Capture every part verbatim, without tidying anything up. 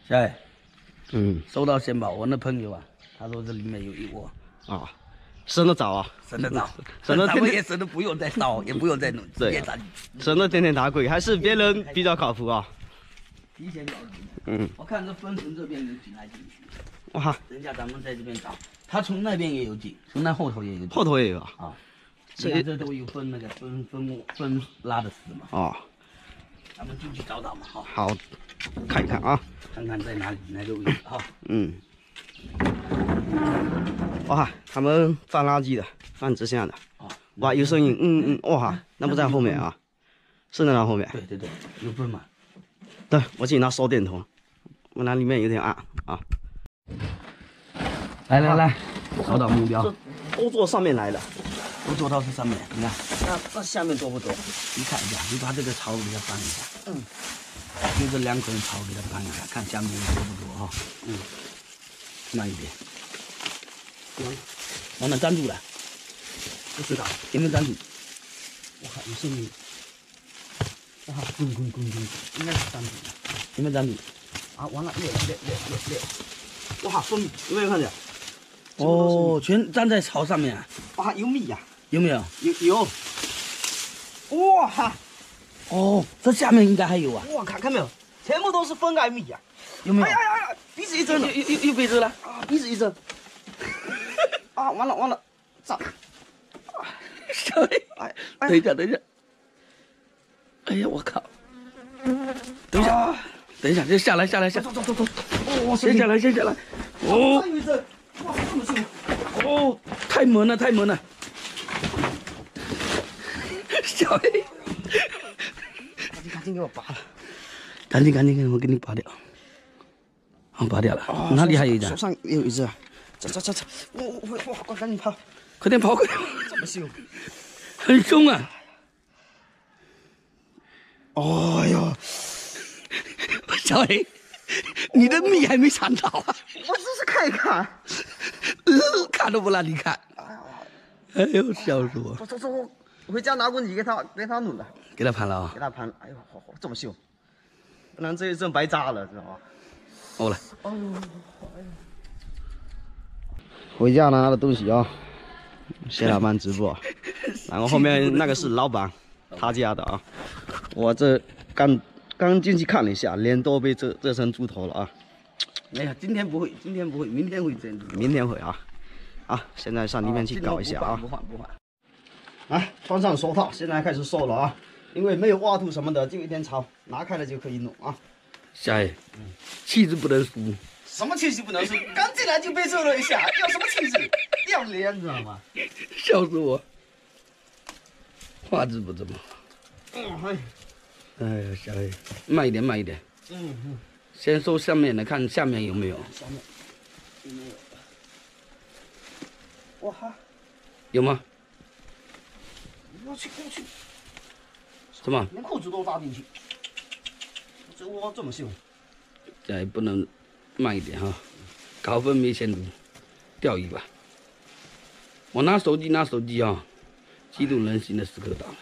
小艾， 嗯， 收到线报，我那朋友啊，他说这里面有一窝啊，生得早啊， 生得早， 生得天天也生得不用再烧，也不用再弄，直接炸。 生得天天打鬼，还是别人比较靠谱啊。 提前告诉你， 嗯， 我看这分层这边有进来进去， 哇， 等一下咱们在这边找，他从那边也有进，从那后头也有进， 后头也有啊。 啊，这这都有分那个分分分拉的丝嘛。 哦， 咱们进去找找嘛，好。 好，看一看啊， 看看在哪里哪个位置哈。 嗯，哇，他们翻垃圾的，翻纸箱的。 啊， 哇，有声音，嗯嗯，哇，那不在后面啊，是在那后面。 对对对，有分嘛。 对，我去拿手电筒，我那里面有点暗啊。 来来来，找到目标。 都坐上面来的， 都做到这上面，你看， 那那下面多不多？ 你看一下，你把这个槽给它翻一下。 嗯， 就这两根槽给它翻一下，看下面多不多哈。嗯，慢一点。嗯，往那站住了。不知道有没有站住？我看有声音。哇，滚滚滚滚，应该是站住了。有没有站住？ 啊，完了，裂裂裂裂裂！哇，分米有没有看见？ 哦，全站在槽上面啊！ 哇，有米呀、啊！ 有没有？ 有有。哇哈！ 哦，这下面应该还有啊！ 哇，看看没有？全部都是分盖米呀、啊！ 有没有？ 哎呀呀呀！鼻子一震了， 又又又被蛰了啊！鼻子一震。啊，完了完了，炸！ 小黑，哎，等一下等一下。哎呀，我靠！等一下，啊、等一下，就下来下来下来， 走走走走。 哦，先下来先下来。哦。 哇，这么凶！ 哦，太猛了太猛了！小黑， 赶紧赶紧给我拔了！ 赶紧赶紧赶紧，我给你拔掉。好，拔掉了。哦、哪里还有一只？ 手上也有一只。走走走走！我我我我赶紧跑！ 快点跑快点！ 这么凶， 很凶啊！ 哎呦， 小黑，你的米还没尝到啊！ 我只是看一看， 呃，看都不让你看。哎呦，笑死我！ 走走走，我回家拿棍子给他给他弄了， 给他盘了啊！ 给他盘了。哎呦，好好这么凶，不然这一阵白炸了，知道吗？ 好了。 哎呦，哎呦。回家拿的东西啊，谢老板直播，然后后面那个是老板他家的啊，我这刚刚进去看了一下，脸都被蛰蛰成猪头了啊！ 哎呀，今天不会，今天不会，明天会这样子。 明天会啊！啊，现在上里面去搞一下啊！ 不换不换。 来，穿上手套，现在开始收了啊！因为没有挖土什么的，就一点草，拿开了就可以弄啊。 小黑，气质不能输。 什么气势不能输？刚进来就被蛰了一下，要什么气势？要脸，知道吗？ 笑死我！画质不怎么好。 嗯，哎。 哎呀，小黑，慢一点，慢一点。 嗯嗯。 先收上面的，看下面有没有。 下面有没有？哇哈！ 有吗？ 我去，我去！ 什么？ 连裤子都扎进去。这窝这么凶。 这不能慢一点哈，高分没限度，钓鱼吧。我拿手机，拿手机啊！激动人心的时刻到了。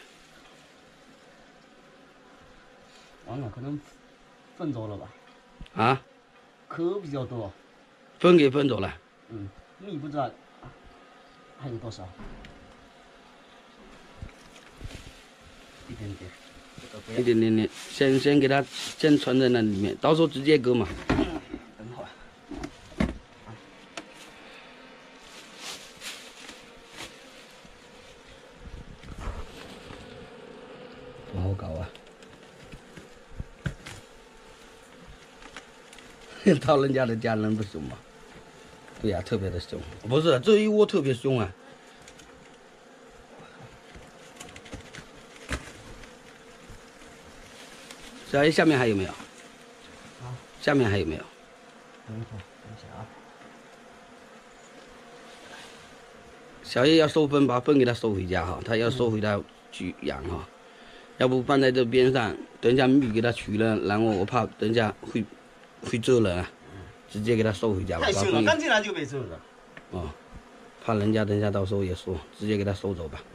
完了，可能分走了吧？ 啊？ 壳比较多。 分给分走了。 嗯，米不知道还有多少？一点点。 一点点点，先先给它先存在那里面，到时候直接割嘛。 嗯，等会儿。 不好搞啊！到人家的家能不凶吗？对呀、啊，特别的凶。不是，这一窝特别凶啊！小黑，下面还有没有？ 啊， 下面还有没有？ 等一会儿，等一下啊。 小叶要收分，把分给他收回家哈，他要收回他去养哈，要不放在这边上，等一下米给他取了，然后我怕等一下会会蛰人啊，直接给他收回家吧。 太凶了，刚进来就被蛰了。 哦，怕人家等一下到时候也说，直接给他收走吧。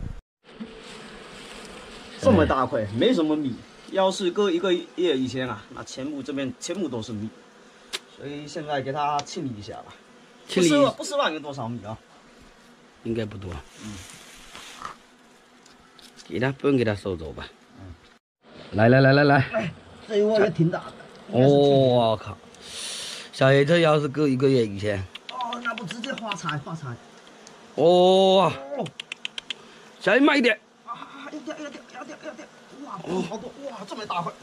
这么大块，没什么米。要是搁一个月以前啊，那全部这边全部都是米。 所以现在给它清理一下吧。 清理不是不十万有多少米啊？ 应该不多。 嗯。 给它分给它收走吧。嗯。来来来来来。 哎，这一窝也挺大的。 哦，我靠！小野这要是搁一个月以前。 哦，那不直接发财发财。 哦。小野慢一点。 啊，要掉要掉要掉要掉！哇，哦，好多哇，这么大块。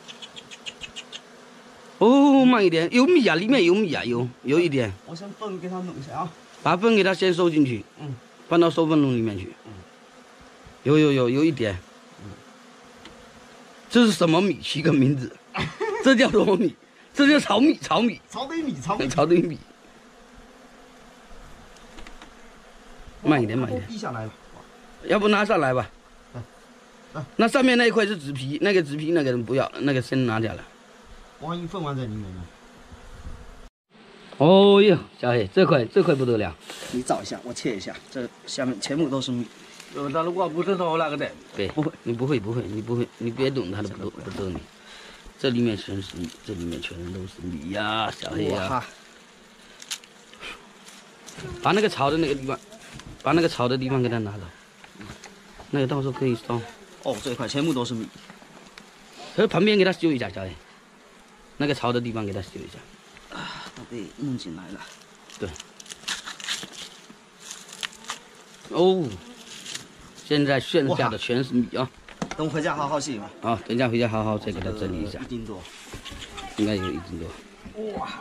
哦，慢一点，有米啊，里面有米啊，有有一点。 我先粪给它弄一下啊， 把粪给它先收进去，嗯，放到收粪笼里面去，嗯，有有有有一点，嗯，这是什么米？起个名字，这叫什么米？这叫炒米，炒米， 炒堆米，炒米， 炒堆米。慢一点，慢一点。 滴下来了， 要不拿上来吧？那上面那一块是纸皮，那个纸皮那个不要，那个先拿掉了。 万一粪完在里面呢？ 哦哟，小黑，这块这块不得了， 你找一下，我切一下，这下面全部都是米。 呃，他如果不是说那个的，对，不会，你不会，不会，你不会，你别动，他都不不动你。这里面全是米，这里面全都是米呀，小黑呀。把那个炒的那个地方，把那个炒的地方给他拿走，那个到时候可以烧。 哦，这一块全部都是米。 和旁边给他修一下，小黑。 那个潮的地方给它修一下， 啊，都被弄进来了。 对。哦，现在剩下的全是米啊。 等回家好好洗嘛。 啊，等一下回家好好再给它整理一下。 一斤多， 应该有一斤多。哇！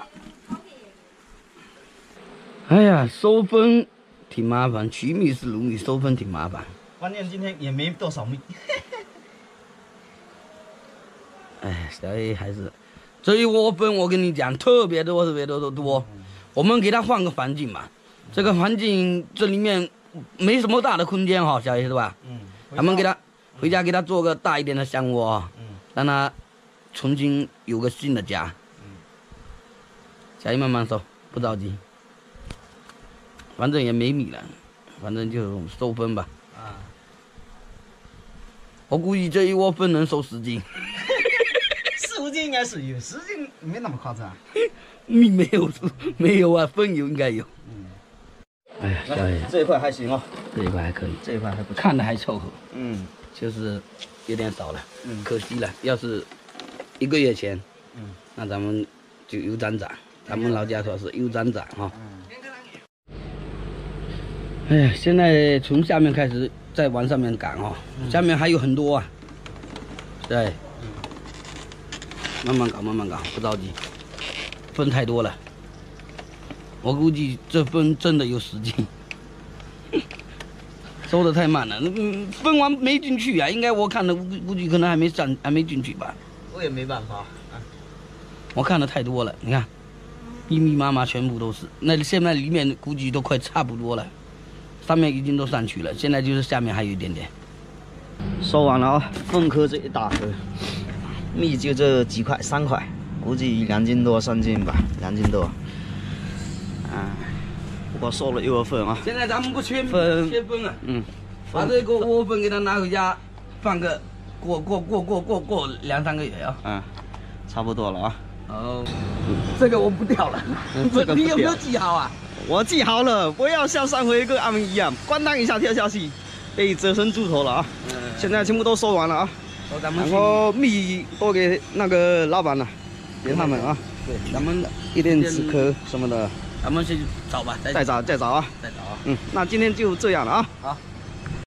哎呀，收分挺麻烦，取米是容易，收分挺麻烦。 关键今天也没多少米。 哎，所以还是。 这一窝分，我跟你讲，特别多，特别多，多多。我们给它换个环境嘛，这个环境这里面没什么大的空间哈，小爷是吧？嗯。咱们给它回家给它做个大一点的香窝，嗯，让它重新有个新的家。嗯。小爷慢慢收，不着急。反正也没米了，反正就收分吧。啊。我估计这一窝分能收十斤。 十斤应该是有，十斤没那么夸张。 米没有，没有啊，分有应该有。嗯。哎呀，小野， 这一块还行哦， 这一块还可以， 这一块还不错， 看着还凑合。 嗯， 就是有点少了，嗯，可惜了。要是一个月前，嗯，那咱们就有涨涨，咱们老家说是有涨涨哈。嗯。哎呀，现在从下面开始再往上面赶哦，嗯、下面还有很多啊。对。 慢慢搞，慢慢搞，不着急。分太多了，我估计这分真的有十斤，收的太慢了。那个分完没进去啊，应该我看的估估计可能还没上，还没进去吧。 我也没办法，啊、 我看的太多了，你看，密密麻麻全部都是。那现在里面估计都快差不多了，上面已经都上去了，现在就是下面还有一点点。 收完了啊，分颗这一大颗。 米就这几块，三块，估计两斤多、三斤吧，两斤多。啊，不过收了一窝分啊。 现在咱们不缺分，缺分啊。嗯，把这个窝分给它拿回家，放个过过过过过过两三个月啊。 嗯，差不多了啊。 哦，这个我不掉了。 嗯、这个你有没有记好啊？ 我记好了，不要像上回跟阿明一样，咣当一下跳下去，被折成猪头了啊。嗯，现在全部都收完了啊。 然后米多给那个老板了，给他们啊。 对，咱们一点纸壳什么的， 咱们去找吧， 再找再找啊， 再找啊。 嗯，那今天就这样了啊。 好。